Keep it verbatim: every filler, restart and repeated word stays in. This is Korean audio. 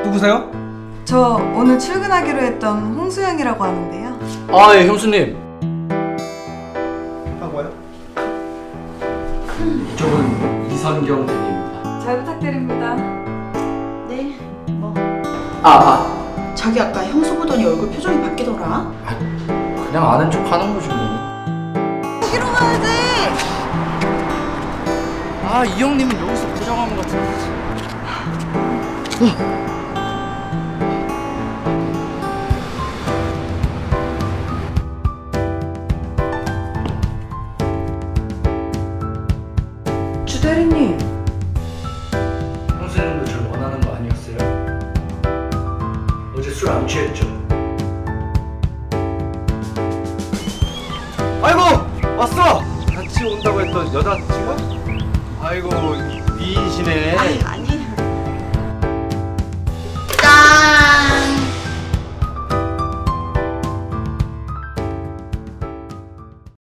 누구세요? 저 오늘 출근하기로 했던 홍수영이라고 하는데요. 아, 예, 형수님. 아, 뭐요? 이쪽은 이선경 대리입니다. 잘 부탁드립니다. 네, 뭐 아, 아. 자기 아까 형수 보더니 얼굴 표정이 바뀌더라. 아, 그냥 아는 척 하는 거지 뭐. 여기로 가야 돼. 아, 이 형님은 여기서 포장하는 것 같은데. 어. 주 대리님. 형수님도 절 원하는 거 아니었어요? 어제 술 안 취했죠? 아이고! 왔어! 같이 온다고 했던 여자친구? 아이고, 미인이시네. 아이,